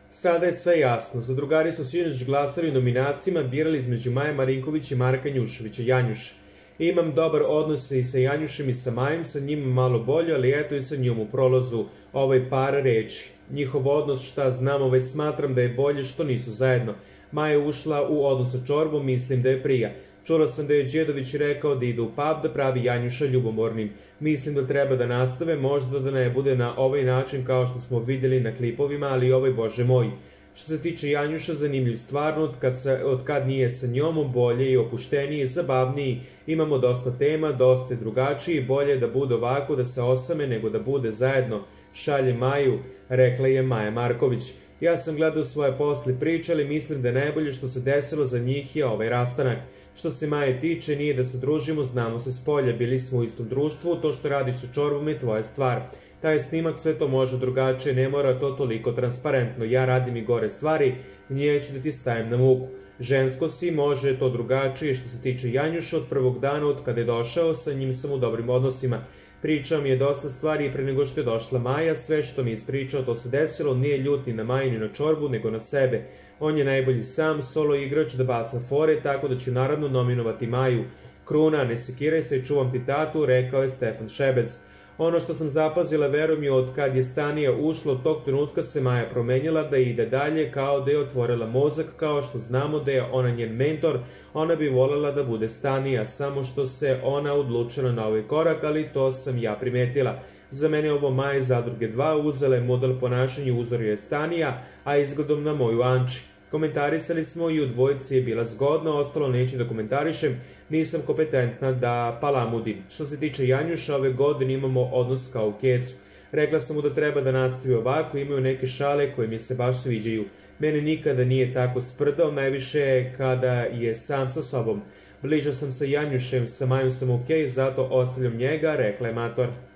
Sada je sve jasno. Zadrugari su sinoć glasali o nominacijama, birali između Maje Marinković i Marka Njuševića, Janjuša. Imam dobar odnos i sa Janjušem i sa Majom, sa njim malo bolje, ali eto i sa njom u prolazu par reči. Njihov odnos, šta znamo, već smatram da je bolje što nisu zajedno. Maja je ušla u odnos sa Čorbom, mislim da je prija. Čula sam da je Đedović rekao da ide u pub da pravi Janjuša ljubomornim. Mislim da treba da nastave, možda da ne bude na ovaj način kao što smo vidjeli na klipovima, ali bože moj. Što se tiče Janjuša, zanimljiv stvarno, od kad nije sa njom, bolje i opušteniji, zabavniji, imamo dosta tema, dosta je drugačiji, bolje je da bude ovako, da se osame, nego da bude zajedno. Šalje Maju, rekla je Maja Marković. Ja sam gledao svoje posle priče, ali mislim da je najbolje što se desilo za njih je ovaj rastanak. Što se Maje tiče, nije da se družimo, znamo se s polja, bili smo u istom društvu, to što radiš sa Čorbom je tvoja stvar. Taj snimak sve to može drugačije, ne mora to toliko transparentno, ja radim i gore stvari, neću da ti stavim na muku. Žensko si, može to drugačije, što se tiče Janjuša, od prvog dana od kada je došao, sa njim sam u dobrim odnosima. Pričao mi je dosta stvari pre nego što je došla Maja, sve što mi je ispričao to se desilo, nije ljut ni na Maju ni na Čorbu, nego na sebe. On je najbolji sam, solo igrač da baca fore, tako da ću naravno nominovati Maju. Kruna, ne sekiraj se, čuvam ti tatu, rekao je Stefan Šebec. Ono što sam zapazila, verujem je, od kad je Stanija ušla, od tog trenutka se Maja promenjala da ide dalje, kao da je otvorila mozak, kao što znamo da je ona njen mentor, ona bi voljela da bude Stanija, samo što se ona odlučila na ovaj korak, ali to sam ja primetila. Za mene ovo Maja Zadruge 2 uzela je model ponašanja, uzorio je Stanija, a izgledom na moju Anči. Komentarisali smo i u dvojici je bila zgodna, ostalo neću da komentarišem, nisam kompetentna da palamudim. Što se tiče Janjuša, ove godine imamo odnos kao u kecu. Rekla sam mu da treba da nastavi ovako, imaju neke šale koje mi se baš sviđaju. Mene nikada nije tako sprdao, najviše kada je sam sa sobom. Bliža sam sa Janjušem, sa Majom sam okej, zato ostavljam njega, rekla je Mator.